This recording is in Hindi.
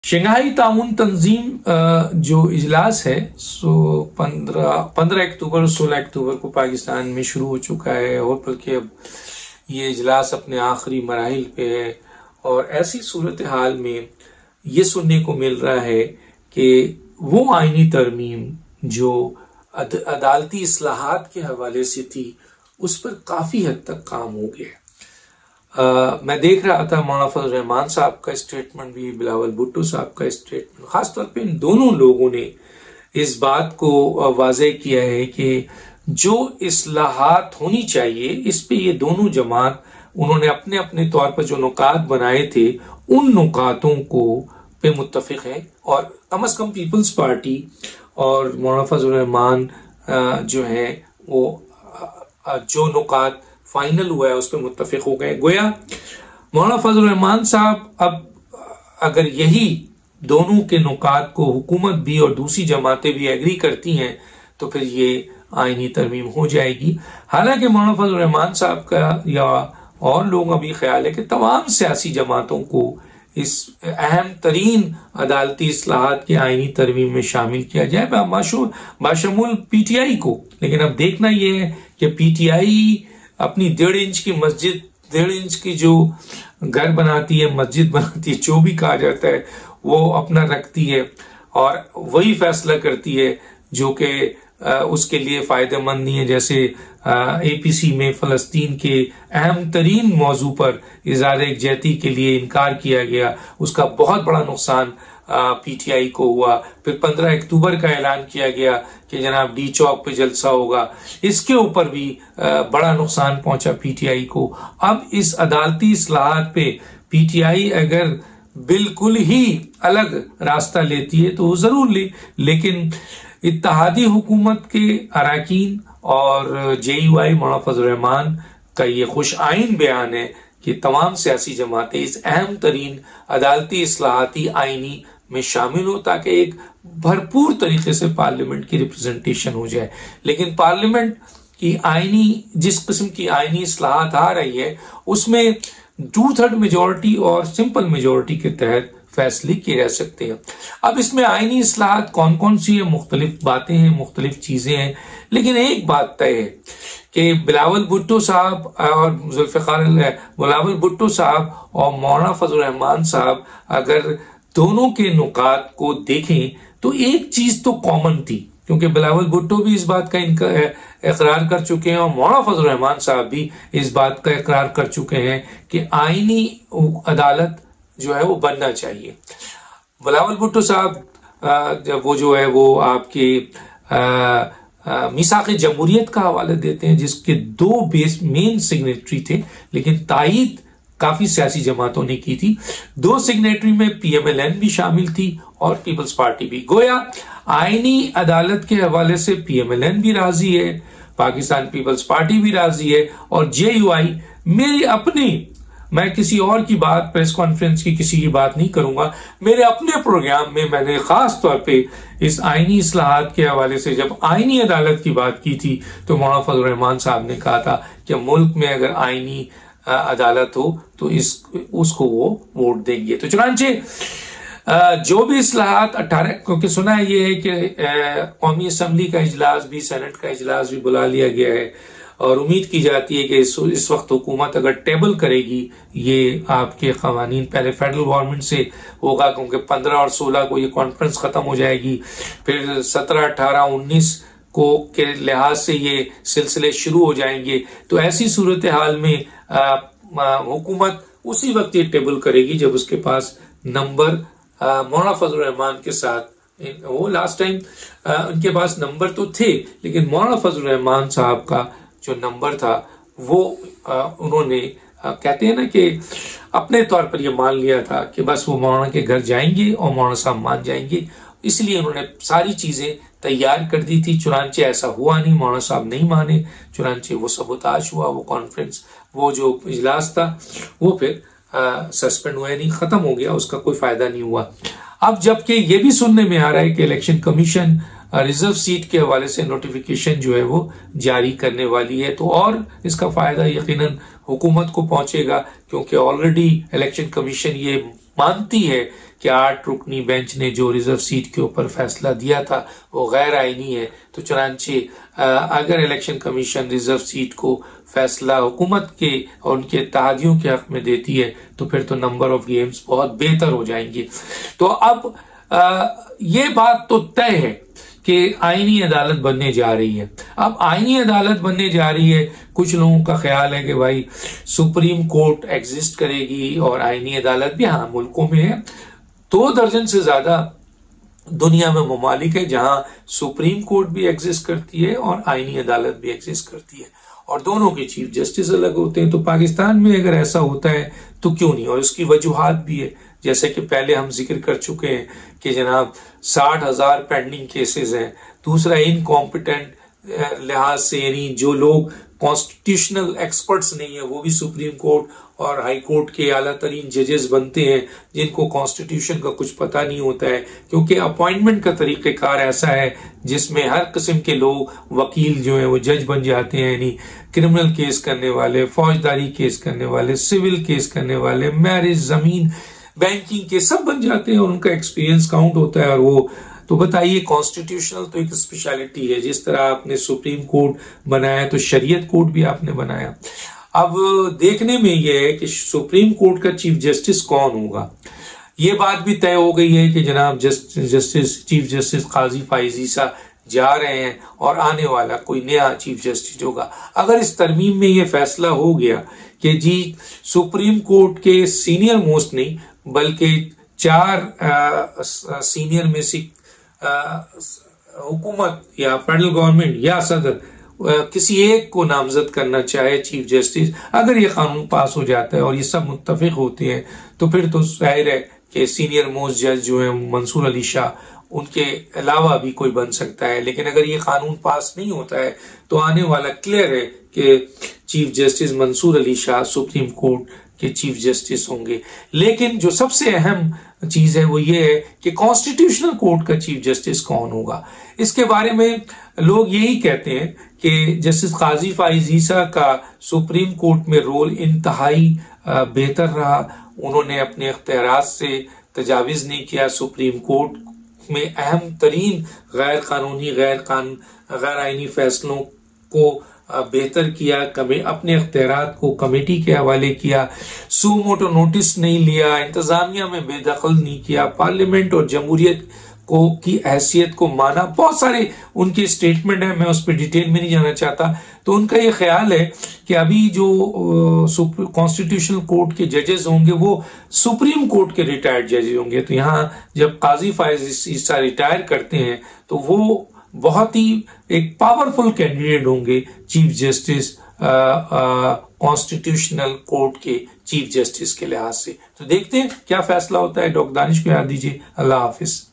शंघाई ताउन तंजीम जो इजलास है सो 15 अक्टूबर और 16 अक्टूबर को पाकिस्तान में शुरू हो चुका है और बल्कि अब ये इजलास अपने आखिरी मराहिल पे है। और ऐसी सूरत हाल में ये सुनने को मिल रहा है कि वो आईनी तरमीम जो अदालती इस्लाहात के हवाले से थी उस पर काफी हद तक काम हो गया। मैं देख रहा था मौलाना फजल रहमान साहब का स्टेटमेंट भी, बिलावल भुट्टो साहब का स्टेटमेंट, खासतौर पे इन दोनों लोगों ने इस बात को वाज़ेह किया है कि जो इस्लाहात होनी चाहिए इस पे ये दोनों जमात उन्होंने अपने अपने तौर पर जो नुकात बनाए थे उन नुकातों को पे मुत्तफिक है। और कम अज कम पीपल्स पार्टी और मौलाना फजल रहमान जो है वो जो नुकात फाइनल हुआ है उस पर मुत्तफिक हो गए। गोया मौलाना फजल रहमान साहब अब अगर यही दोनों के नुकात को हुकूमत भी और दूसरी जमातें भी एग्री करती हैं तो फिर ये आईनी तरमीम हो जाएगी। हालांकि मौलाना फजल रहमान साहब का या और लोगों का भी ख्याल है कि तमाम सियासी जमातों को इस अहम तरीन अदालती इस्लाहात की आईनी तरमीम में शामिल किया जाए बाशमूल पीटीआई को। लेकिन अब देखना यह है कि पीटीआई अपनी 1.5 इंच की मस्जिद, 1.5 इंच की जो घर बनाती है, मस्जिद बनाती है, जो भी कहा जाता है वो अपना रखती है और वही फैसला करती है जो कि उसके लिए फायदेमंद नहीं है। जैसे एपीसी में फलस्तीन के अहम तरीन मौजू पर इज़हार यकजहती के लिए इनकार किया गया, उसका बहुत बड़ा नुकसान पीटीआई को हुआ। फिर 15 अक्टूबर का ऐलान किया गया कि जनाब डी चौक पे जलसा होगा, इसके ऊपर भी बड़ा नुकसान पहुंचा पीटीआई को। अब इस अदालती इस्लाहात पे पीटीआई अगर बिल्कुल ही अलग रास्ता लेती है तो वो जरूर ले, लेकिन इत्तेहादी हुकूमत के अरकान और जेयूआई मौलाना फजल रहमान का ये खुश आइन बयान है कि तमाम सियासी जमातें इस अहम तरीन अदालती इस्लाहाती आईनी में शामिल हो ताकि एक भरपूर तरीके से पार्लियामेंट की रिप्रेजेंटेशन हो जाए। लेकिन पार्लियामेंट की आईनी जिस किस्म की आईनी इस्लाहात आ रही है उसमें 2/3 मेजोरिटी और सिंपल मेजोरिटी के तहत फैसले किए जा सकते हैं। अब इसमें आईनी इस्लाहात कौन कौन सी है, मुख्तलिफ बातें हैं, मुख्तलिफ चीजें हैं, लेकिन एक बात तय है कि बिलावल भुट्टो साहब और बिलावल भुट्टो साहब और मौलाना फजल रहमान साहब अगर दोनों के नुकात को देखें तो एक चीज तो कॉमन थी, क्योंकि बिलावल भुट्टो भी इस बात का इकरार कर चुके हैं और मौलाना फजल रहमान साहब भी इस बात का इकरार कर चुके हैं कि आईनी अदालत जो है वो बनना चाहिए। बिलावल भुट्टो साहब वो जो है वो आपके मीसाक़े जमहूरियत का हवाला देते हैं जिसके 2 मेन सिग्नेटरी थे, लेकिन तायीद काफी सियासी जमातों ने की थी। 2 सिग्नेटरी में पीएमएलएन भी शामिल थी और पीपल्स पार्टी भी। गोया आईनी अदालत के हवाले से पीएमएलएन भी राजी है, पाकिस्तान पीपल्स पार्टी भी राजी है और जेयूआई मेरी अपनी, मैं किसी और की बात, प्रेस कॉन्फ्रेंस की किसी की बात नहीं करूंगा, मेरे अपने प्रोग्राम में मैंने खास तौर पे इस आईनी इस्लाहात के हवाले से जब आईनी अदालत की बात की थी तो मौलाना फजल रहमान साहब ने कहा था कि मुल्क में अगर आईनी अदालत हो तो उसको वो वोट देंगे। तो चुनांचे जो भी इस्लाहात 18, क्योंकि सुना है ये है कि कौमी असम्बली का इजलास भी, सेनेट का इजलास भी बुला लिया गया है और उम्मीद की जाती है कि इस वक्त हुकूमत अगर टेबल करेगी ये आपके कवानीन, पहले फेडरल गवर्नमेंट से होगा क्योंकि 15 और 16 को ये कॉन्फ्रेंस खत्म हो जाएगी, फिर 17, 18, 19 को के लिहाज से ये सिलसिले शुरू हो जाएंगे। तो ऐसी सूरत हाल में हुकूमत उसी वक्त ये टेबल करेगी जब उसके पास नंबर मौलाना फजल रहमान के साथ, वो लास्ट टाइम उनके पास नंबर तो थे लेकिन मौलाना फजल रहमान साहब का जो नंबर था वो उन्होंने कहते हैं ना कि अपने तौर पर ये मान लिया था कि बस वो मौलाना के घर जाएंगे और मौलाना साहब मान जाएंगे, इसलिए उन्होंने सारी चीजें तैयार कर दी थी। चुनांचे ऐसा हुआ नहीं, मौलाना साहब नहीं माने, चुनांचे वो सबोताज हुआ, वो कॉन्फ्रेंस, वो जो इजलास था वो फिर सस्पेंड हुआ, नहीं खत्म हो गया, उसका कोई फायदा नहीं हुआ। अब जबकि ये भी सुनने में आ रहा है कि इलेक्शन कमीशन रिजर्व सीट के हवाले से नोटिफिकेशन जो है वो जारी करने वाली है, तो और इसका फायदा यकीनन हुकूमत को पहुंचेगा क्योंकि ऑलरेडी इलेक्शन कमीशन ये मानती है कि 8 रुकनी बेंच ने जो रिजर्व सीट के ऊपर फैसला दिया था वो गैर आईनी है, तो चुनांचे अगर इलेक्शन कमीशन रिजर्व सीट को फैसला हुकूमत के और उनके इत्तेहादियों के हक में देती है तो फिर तो नंबर ऑफ गेम्स बहुत बेहतर हो जाएंगे। तो अब ये बात तो तय है कि आईनी अदालत बनने जा रही है। अब आईनी अदालत बनने जा रही है, कुछ लोगों का ख्याल है कि भाई सुप्रीम कोर्ट एग्जिस्ट करेगी और आईनी अदालत भी, हाँ मुल्कों में है 2 दर्जन से ज्यादा दुनिया में ममालिक है जहां सुप्रीम कोर्ट भी एग्जिस्ट करती है और आईनी अदालत भी एग्जिस्ट करती है और दोनों के चीफ जस्टिस अलग होते हैं। तो पाकिस्तान में अगर ऐसा होता है तो क्यों नहीं, और उसकी वजूहात भी है जैसे कि पहले हम जिक्र कर चुके हैं कि जनाब 60,000 पेंडिंग केसेस हैं। दूसरा इनकॉम्पिटेंट लिहाज से, यानी जो लोग कॉन्स्टिट्यूशनल एक्सपर्ट्स नहीं है वो भी सुप्रीम कोर्ट और हाई कोर्ट के आला तरीन जजेस बनते हैं जिनको कॉन्स्टिट्यूशन का कुछ पता नहीं होता है, क्योंकि अपॉइंटमेंट का तरीक़ेकार ऐसा है जिसमें हर किस्म के लोग, वकील जो है वो जज बन जाते हैं, यानी क्रिमिनल केस करने वाले, फौजदारी केस करने वाले, सिविल केस करने वाले, मैरिज, जमीन, बैंकिंग के सब बन जाते हैं और उनका एक्सपीरियंस काउंट होता है। और वो तो बताइए, कॉन्स्टिट्यूशनल तो एक स्पेशलिटी है, जिस तरह आपने सुप्रीम कोर्ट बनाया तो शरीयत कोर्ट भी आपने बनाया। अब देखने में यह है कि सुप्रीम कोर्ट का चीफ जस्टिस कौन होगा। ये बात भी तय हो गई है कि जनाब चीफ जस्टिस काजी फाइज ईसा जा रहे हैं और आने वाला कोई नया चीफ जस्टिस होगा। अगर इस तरमीम में यह फैसला हो गया कि जी सुप्रीम कोर्ट के सीनियर मोस्ट नहीं बल्कि 4 सीनियर में से हुकूमत या फेडरल गवर्नमेंट या सदर किसी एक को नामजद करना चाहे चीफ जस्टिस, अगर ये कानून पास हो जाता है और ये सब मुत्तफिक होते हैं तो फिर तो जाहिर है कि सीनियर मोस्ट जज जो है मंसूर अली शाह, उनके अलावा भी कोई बन सकता है। लेकिन अगर ये कानून पास नहीं होता है तो आने वाला क्लियर है कि chief justice Mansoor Ali Shah supreme court के चीफ जस्टिस होंगे। लेकिन जो सबसे अहम चीज है वो ये है कि कॉन्स्टिट्यूशनल कोर्ट का चीफ जस्टिस कौन होगा। इसके बारे में लोग यही कहते हैं कि जस्टिस काजी फाइज ईसा का सुप्रीम कोर्ट में रोल इंतहाई बेहतर रहा। उन्होंने अपने इख्तियारात से तजाविज नहीं किया, सुप्रीम कोर्ट में अहम तरीन गैर कानूनी गैर आईनी फैसलों को बेहतर किया, अपने इख्तियारात को कमेटी के हवाले किया, सू मोटो नोटिस नहीं लिया, इंतजामिया में बेदखल नहीं किया, पार्लियामेंट और जमहूरियत को की हैसियत को माना। बहुत सारे उनके स्टेटमेंट है, मैं उस पर डिटेल में नहीं जाना चाहता। तो उनका ये ख्याल है कि अभी जो कॉन्स्टिट्यूशनल कोर्ट के जजेस होंगे वो सुप्रीम कोर्ट के रिटायर्ड जजेस होंगे। तो यहाँ जब काजी फाइज ईसा रिटायर करते हैं तो वो बहुत ही एक पावरफुल कैंडिडेट होंगे चीफ जस्टिस कॉन्स्टिट्यूशनल कोर्ट के चीफ जस्टिस के लिहाज से। तो देखते हैं क्या फैसला होता है। डॉक्टर दानिश को याद दीजिए। अल्लाह हाफिज।